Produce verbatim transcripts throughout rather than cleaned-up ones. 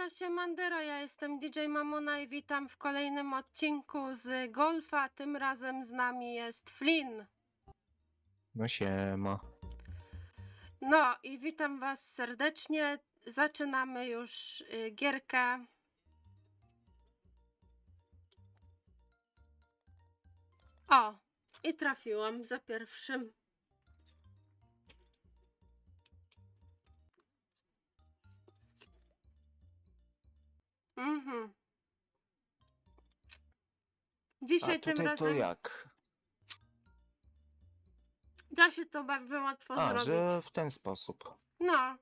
Siema, siemandero, ja jestem D J Mamona i witam w kolejnym odcinku z Golfa. Tym razem z nami jest Flynn. No siema. No i witam was serdecznie. Zaczynamy już y, gierkę. O, i trafiłam za pierwszym. Mhm. Dzisiaj A tym tutaj to razem jak? da się to bardzo łatwo A, zrobić. że w ten sposób. No.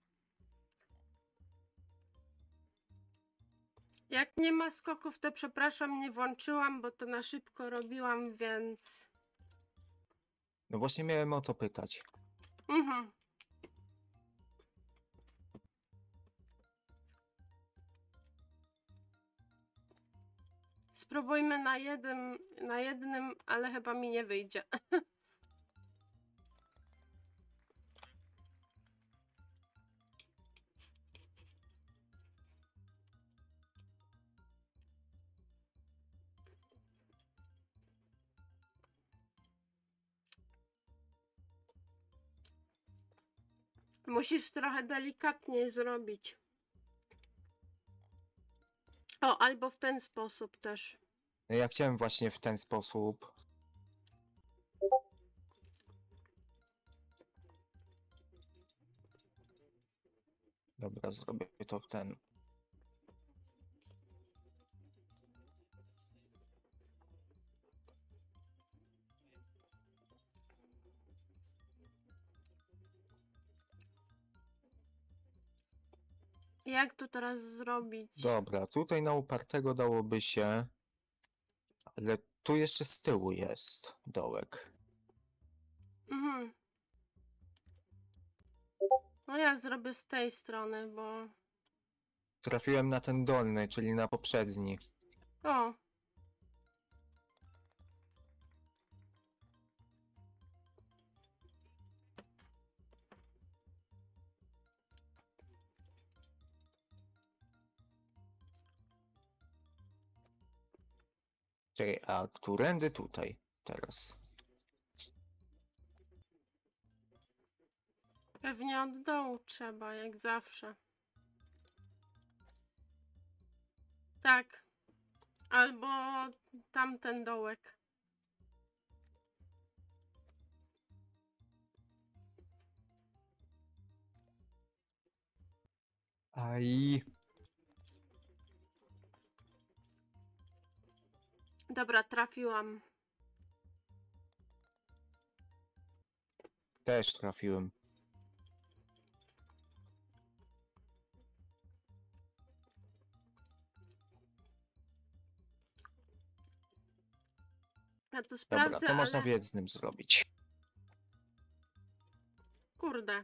Jak nie ma skoków, to przepraszam, nie włączyłam, bo to na szybko robiłam, więc... No właśnie miałem o to pytać. Mhm. Spróbujmy na jednym, na jednym, ale chyba mi nie wyjdzie. Musisz trochę delikatniej zrobić. O, albo w ten sposób też. No ja chciałem właśnie w ten sposób. Dobra, zrobię to w ten. Jak to teraz zrobić? Dobra, tutaj na upartego dałoby się, ale tu jeszcze z tyłu jest dołek. Mhm. No ja zrobię z tej strony, bo... Trafiłem na ten dolny, czyli na poprzedni. O! Czekaj, a którędy tutaj teraz? Pewnie od dołu trzeba, jak zawsze. Tak. Albo tamten dołek. Aj. Dobra, trafiłam. Też trafiłem. Ja to Dobra, sprawdzę, to można ale... w jednym zrobić. Kurde.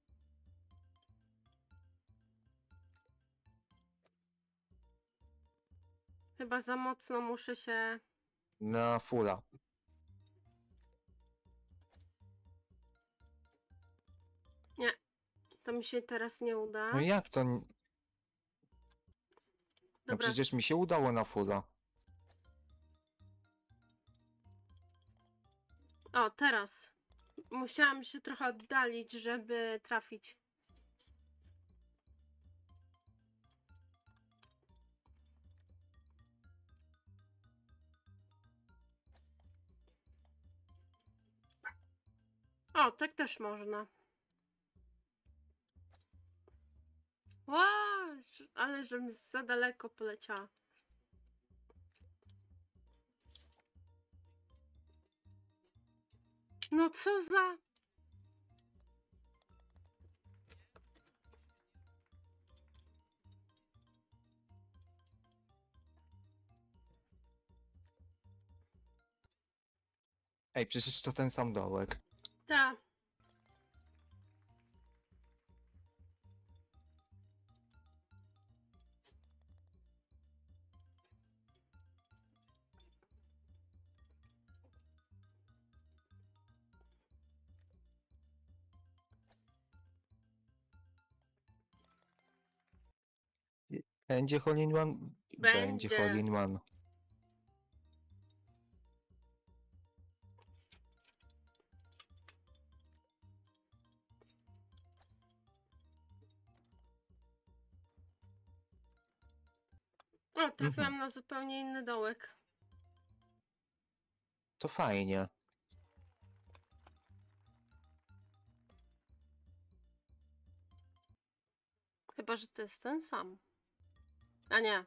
Chyba za mocno muszę się... Na fulla. Nie. To mi się teraz nie uda. No jak to? n- No Dobra. przecież mi się udało na fulla. O, teraz. Musiałam się trochę oddalić, żeby trafić. O, tak też można. Wow, ale żebym za daleko poleciała. No co za... Ej, przecież to ten sam dołek. Ta. Będzie hole in one? Będzie Będzie. hole in one. O, trafiłam Mhm. na zupełnie inny dołek. To fajnie. Chyba, że to jest ten sam. A nie.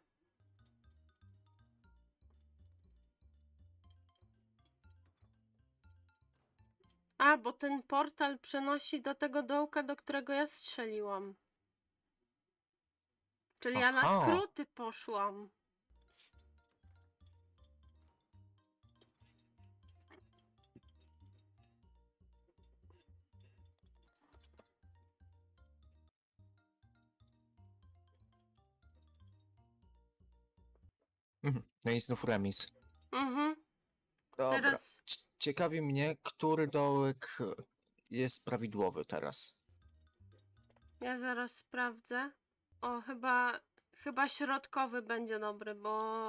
A, bo ten portal przenosi do tego dołka, do którego ja strzeliłam. Czyli ja na Aha. skróty poszłam. Mhm. No i znów remis. Mhm. Dobra. Teraz C- Ciekawi mnie, który dołek e, jest prawidłowy teraz. ja zaraz sprawdzę. O, chyba, chyba środkowy będzie dobry, bo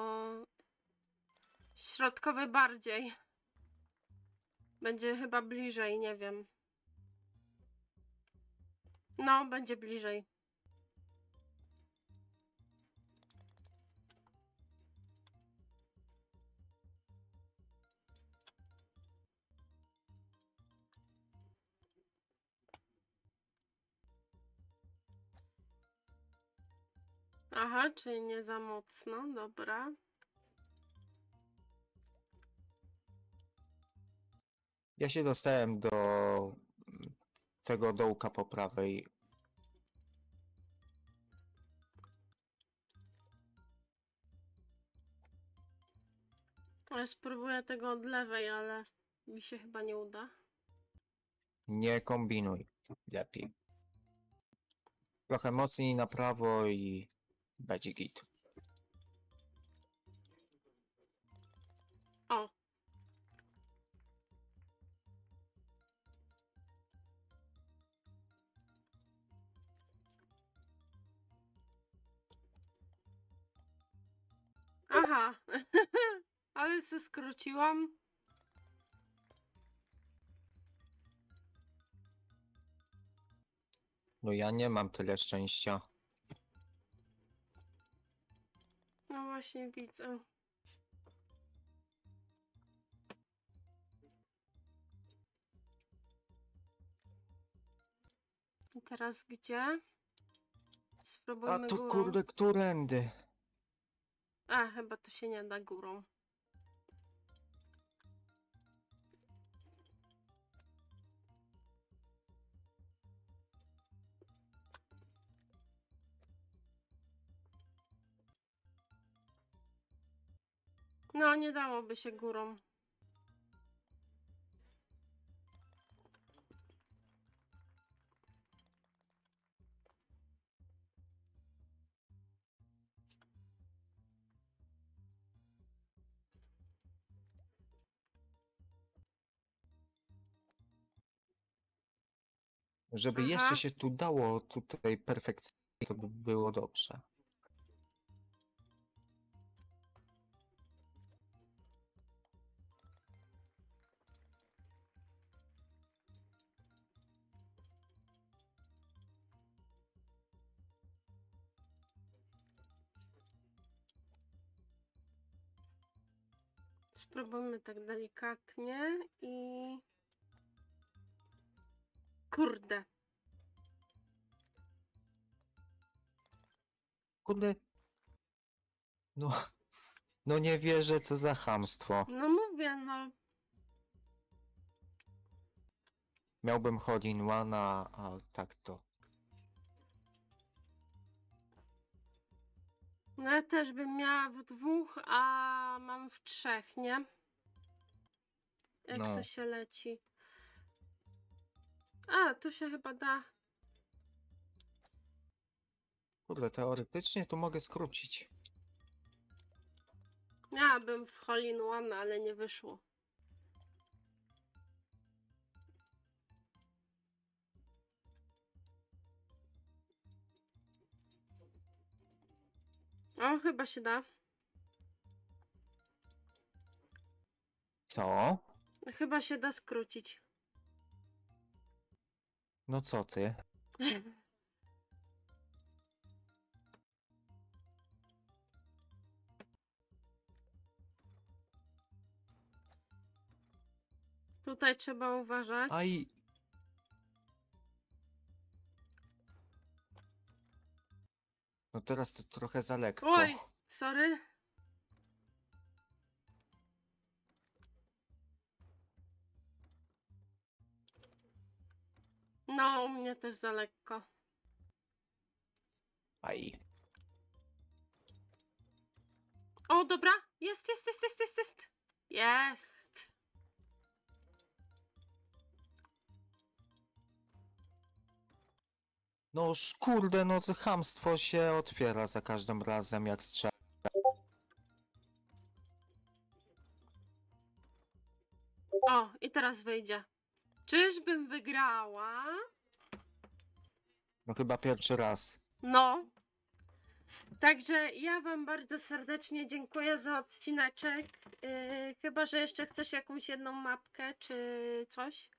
środkowy bardziej. Będzie chyba bliżej, nie wiem. No, będzie bliżej. Aha, czyli nie za mocno, dobra. Ja się dostałem do mm, tego dołka po prawej. Ja spróbuję tego od lewej, ale mi się chyba nie uda. Nie kombinuj. Lepiej. Trochę mocniej na prawo i będzie git. O, aha. Ale se skróciłam. No ja nie mam tyle szczęścia. No właśnie widzę. I teraz gdzie? A Spróbujmy to górą. kurde, którędy? A, chyba to się nie da górą. No, nie dałoby się górą. Żeby Aha. jeszcze się tu dało tutaj perfekcyjnie, to by było dobrze. Spróbujmy tak delikatnie i... Kurde. Kurde. No, no nie wierzę, co za chamstwo. No mówię, no. Miałbym hole in one, a a tak to. No ja też bym miała w dwóch, a mam w trzech, nie? Jak to No, się leci? A, tu się chyba da. kurde, teoretycznie to mogę skrócić. Miałabym w hole in one, ale nie wyszło. O, chyba się da. Co? Chyba się da skrócić. No co ty? Tutaj trzeba uważać. Aj! No teraz to trochę za lekko. Oj, sorry. No, u mnie też za lekko. Aj. O, dobra. Jest, jest, jest, jest, jest, jest. Jest. No kurde, no to chamstwo się otwiera za każdym razem jak strzela. O, i teraz wyjdzie. Czyżbym wygrała? No chyba pierwszy raz. No. Także ja wam bardzo serdecznie dziękuję za odcineczek. Yy, chyba, że jeszcze chcesz jakąś jedną mapkę, czy coś?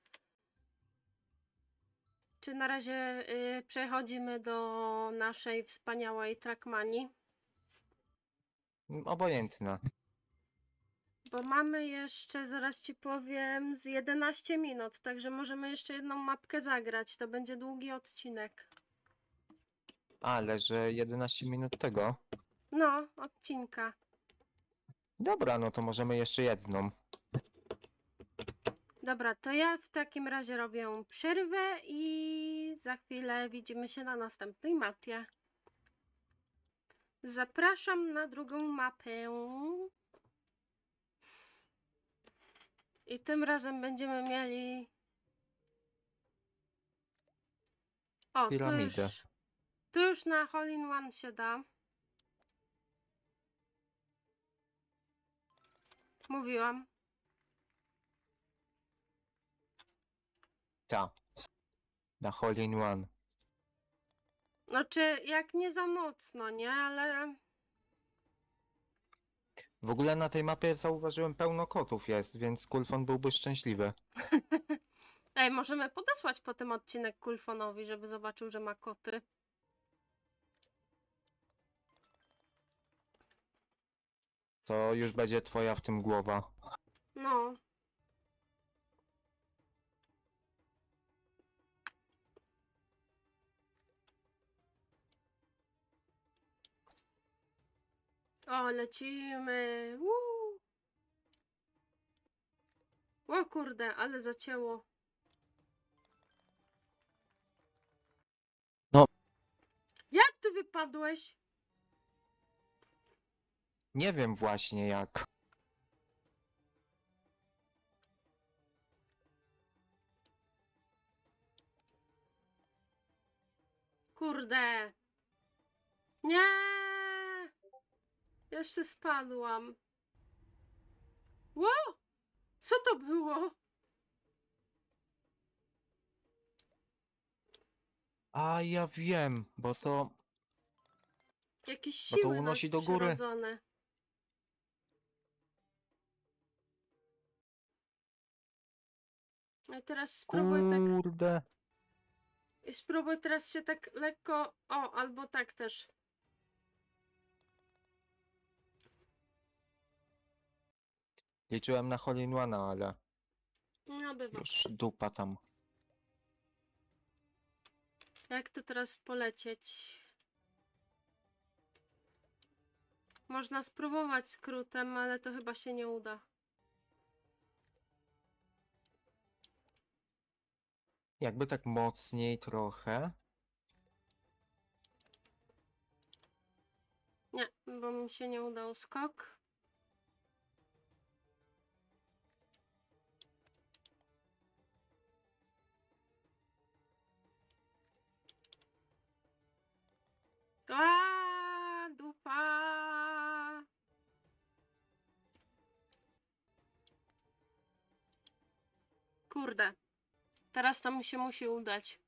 Czy na razie yy, przechodzimy do naszej wspaniałej Trackmanii? Mm, Obojętne. Bo mamy jeszcze, zaraz ci powiem, z jedenaście minut, także możemy jeszcze jedną mapkę zagrać. To będzie długi odcinek. Ale że jedenaście minut tego. No, odcinka. Dobra, no to możemy jeszcze jedną. Dobra, to ja w takim razie robię przerwę i za chwilę widzimy się na następnej mapie. Zapraszam na drugą mapę. I tym razem będziemy mieli... O, tu Piramidę. już, tu już na Hole in One się da. Mówiłam. Ta. Na Hole in One. Znaczy, jak nie za mocno, nie? Ale... W ogóle na tej mapie zauważyłem pełno kotów jest, więc Kulfon byłby szczęśliwy. Ej, możemy podesłać po tym odcinek Kulfonowi, żeby zobaczył, że ma koty. To już będzie twoja w tym głowa. No. O, lecimy. Woo. O kurde, ale zacięło. No. Jak ty wypadłeś? Nie wiem właśnie jak. Kurde. Nie! Jeszcze spadłam. Ło! Co to było? A ja wiem, bo to... Jakieś Bo to siły unosi do góry. nadprzyrodzone. No i teraz spróbuj tak... Kurde. I spróbuj teraz się tak lekko... O, albo tak też. Liczyłem na Hole in One, ale No bywa. już dupa tam. Jak to teraz polecieć? Można spróbować skrótem, ale to chyba się nie uda. Jakby tak mocniej trochę. Nie, bo mi się nie udał skok. A, dupa! Kurde. Teraz to mi się musi udać.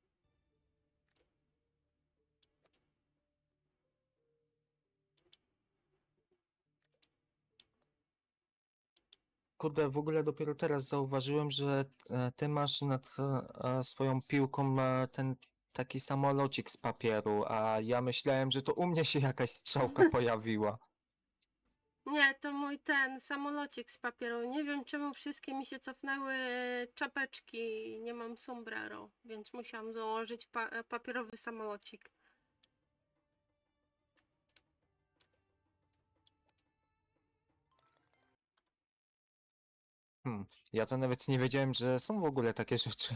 kurde, w ogóle dopiero teraz zauważyłem, że e, ty masz nad e, swoją piłką e, ten taki samolocik z papieru, a ja myślałem, że to u mnie się jakaś strzałka pojawiła. Nie, to mój ten samolocik z papieru. Nie wiem czemu wszystkie mi się cofnęły czapeczki. Nie mam sombrero, więc musiałam założyć pa papierowy samolocik. Hmm, ja to nawet nie wiedziałem, że są w ogóle takie rzeczy.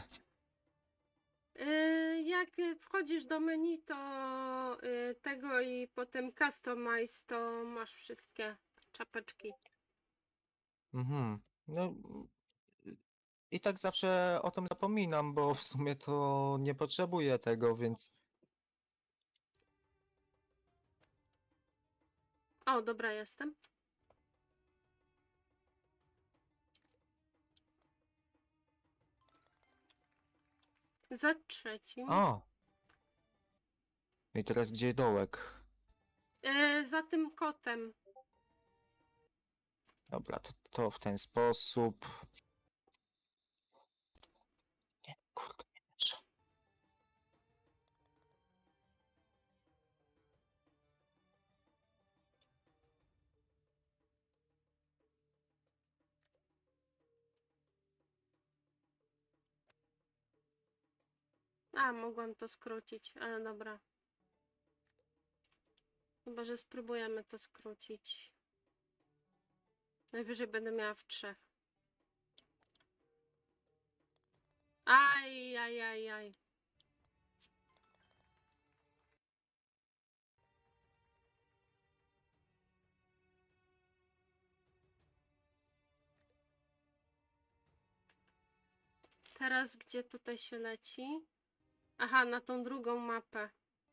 Yy, jak y, wchodzisz do menu, to y, tego i potem customize, to masz wszystkie czapeczki. Mhm. No mm, i tak zawsze o tym zapominam, bo w sumie to nie potrzebuję tego, więc O, dobra, jestem. Za trzecim. o! I teraz gdzie dołek? Yy, za tym kotem. Dobra, to, to w ten sposób. Nie, kurde, nie wierzę. A, mogłam to skrócić, ale dobra. Chyba, że spróbujemy to skrócić. Najwyżej będę miała w trzech. Aj, aj, aj, aj. Teraz gdzie tutaj się leci? Aha, na tą drugą mapę.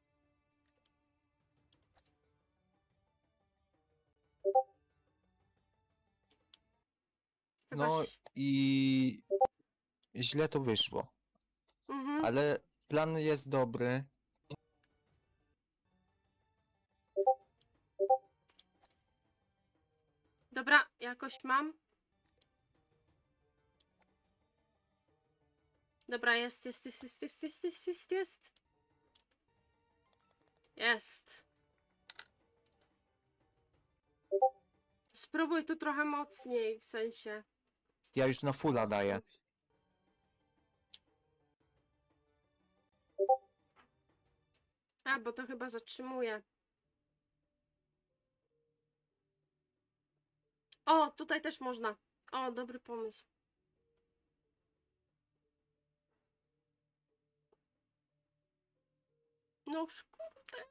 Chyba No się... i źle to wyszło, Mhm. ale plan jest dobry. Dobra, jakoś mam. Dobra, jest, jest, jest, jest, jest, jest, jest, jest, jest. Jest. Spróbuj tu trochę mocniej, w sensie. Ja już na fulla daję. A, bo to chyba zatrzymuje. O, tutaj też można. O, dobry pomysł. No, kurde.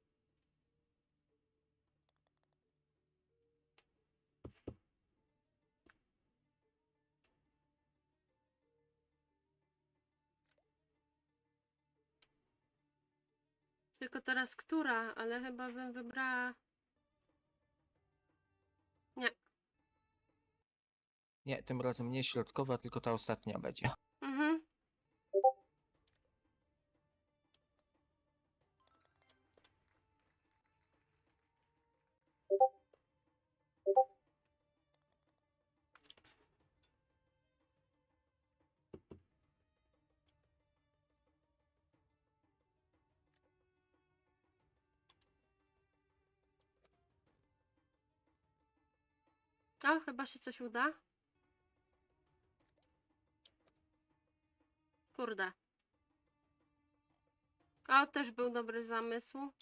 Tylko teraz która? Ale chyba bym wybrała... Nie. Nie, tym razem nie środkowa, tylko ta ostatnia będzie. Mhm. O, chyba się coś uda. Kurde. O, też był dobry zamysł.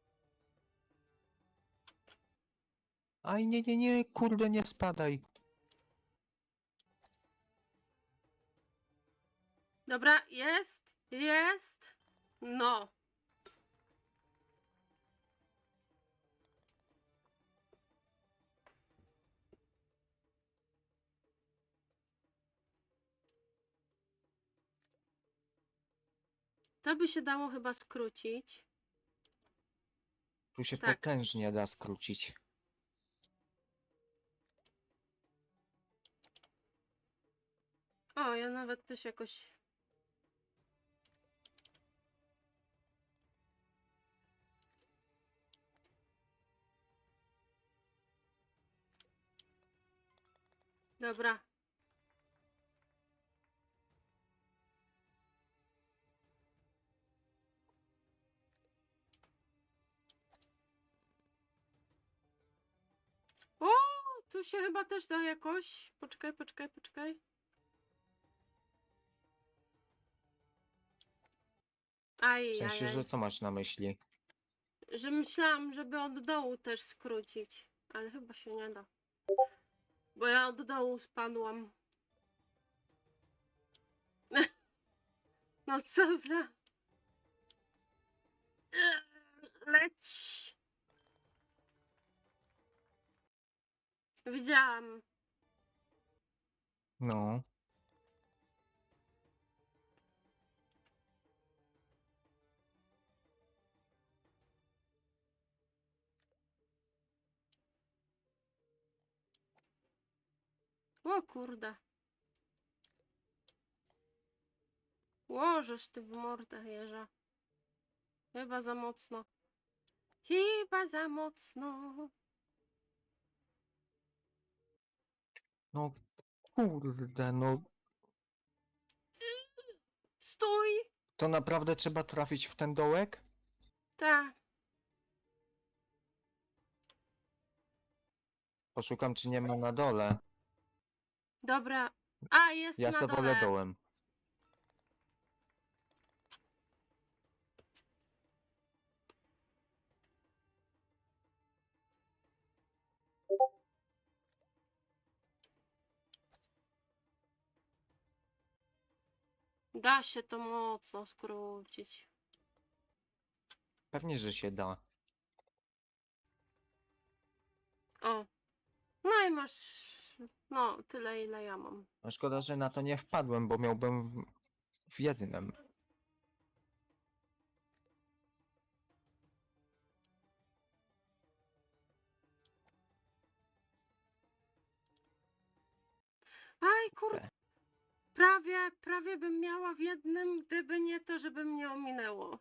Aj, nie, nie, nie, kurde, nie spadaj. Dobra, jest, jest. No. To by się dało chyba skrócić. Tu się Tak. potężnie da skrócić. O, ja nawet też jakoś... Dobra. O, tu się chyba też da jakoś. Poczekaj, poczekaj, poczekaj. Aj, W aj, sensie, że aj. co masz na myśli? Że myślałam, żeby od dołu też skrócić, ale chyba się nie da. Bo ja od dołu spadłam. No co za... Leć! Widziałam. No, O kurde. Łożesz ty w mordę, jeża. Chyba za mocno. Chyba za mocno. no kurde, no Stój! to naprawdę trzeba trafić w ten dołek? Ta. Poszukam, czy nie ma na dole. Dobra. A, jest Ja na se wolę dole. dołem. Da się to mocno skrócić. Pewnie, że się da. O. No i masz... No, tyle ile ja mam. No szkoda, że na to nie wpadłem, bo miałbym w- w jednym. Aj, kur... Te. Prawie, prawie bym miała w jednym, gdyby nie to, żeby mnie ominęło.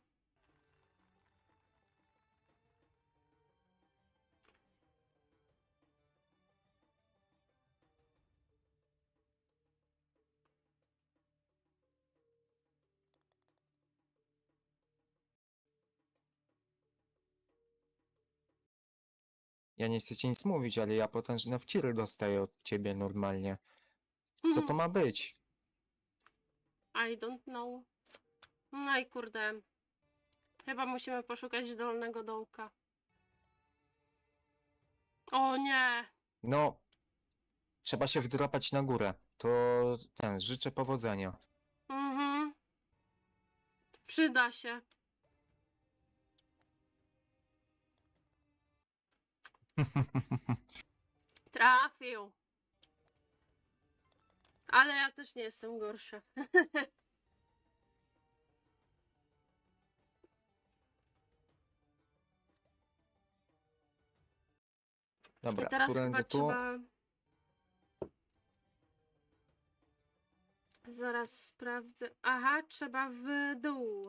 Ja nie chcę ci nic mówić, ale ja potężne wciry dostaję od ciebie normalnie. Co to ma być? I don't know. No i kurde. Chyba musimy poszukać dolnego dołka. O nie! No, trzeba się wdrapać na górę. To ten, życzę powodzenia. Mhm. Przyda się. Trafił. Ale ja też nie jestem gorsza. Dobra, I teraz chyba którędy tu? trzeba... Zaraz sprawdzę. Aha, trzeba w dół.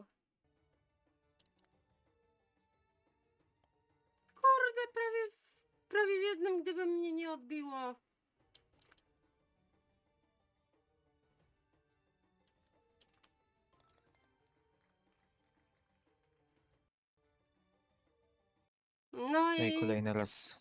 Kurde, prawie, w- prawie w jednym, gdyby mnie nie odbiło. No No i i kolejny raz.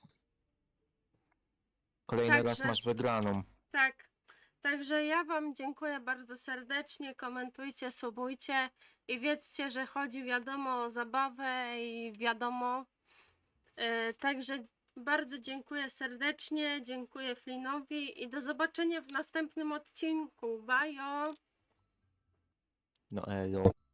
Kolejny raz także, masz wygraną. tak. Także ja Wam dziękuję bardzo serdecznie. Komentujcie, subujcie i wiedzcie, że chodzi wiadomo o zabawę i wiadomo. E, także bardzo dziękuję serdecznie. Dziękuję Flinowi i do zobaczenia w następnym odcinku. Bajo! No elo.